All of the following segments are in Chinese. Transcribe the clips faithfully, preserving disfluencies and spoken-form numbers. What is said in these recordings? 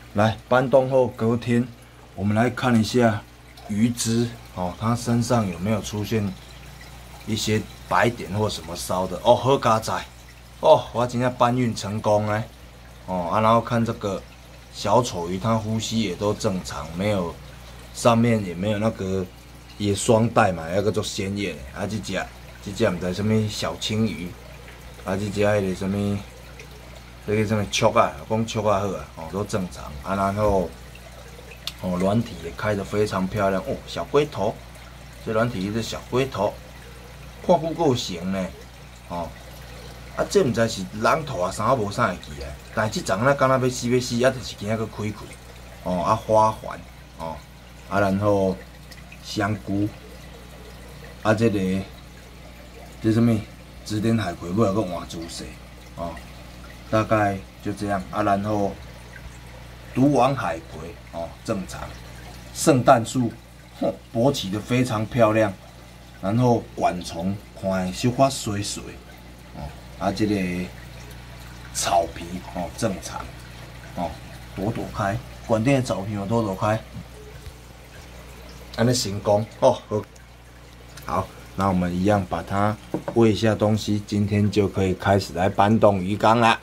来搬动后隔天，我们来看一下鱼汁哦，它身上有没有出现一些白点或什么烧的哦？好佳哉哦，我今天搬运成功哎哦啊，然后看这个小丑鱼，它呼吸也都正常，没有上面也没有那个也双带嘛，那个做鲜艳的啊，这只这只唔知什么小青鱼。 啊，这只迄个什么，这个什么触啊，讲触啊好啊，哦都正常啊，然后哦卵体也开得非常漂亮哦，小龟头，这卵体是小龟头，看久够型呢，哦，啊这毋知是人头啊啥无啥会记啊，但是这阵仔敢若要死要死，啊就是今仔个开开，哦啊花环，哦啊然后香菇，啊这个这什么？ 指点海葵，尾个换姿势，哦，大概就这样啊。然后毒王海葵，哦，正常。圣诞树，哼，勃起的非常漂亮。然后管虫，看小可水水，哦，啊，这个草皮，哦，正常，哦，朵朵开，管店的草皮哦，朵朵开，安尼成功，哦，好，好。 那我们一样把它喂一下东西，今天就可以开始来搬动鱼缸啦。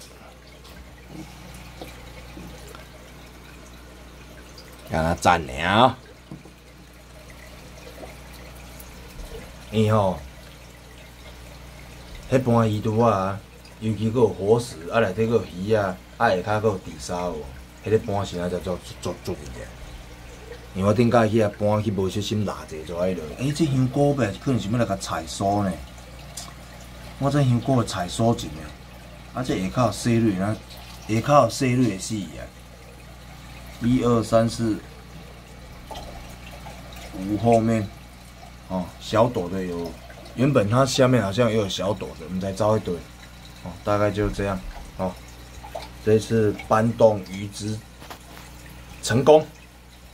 让它站了，伊吼，迄盘鱼肚啊，尤其佮有活食，啊内底佮有鱼啊，啊下骹佮有底沙哦，迄个盘时啊才做做做物件。 因为我顶摆去啊搬去无小心拉者就喺落。诶、欸，这香菇呗，可能是要来甲采收呢。我这香菇会采收进呢，啊，这下骹有细蕊啊，下骹有细蕊的死啊。一二三四五后面，哦，小朵的有，原本它下面好像也有小朵的，我们再招一堆。哦，大概就这样。哦，这次搬动鱼只成功。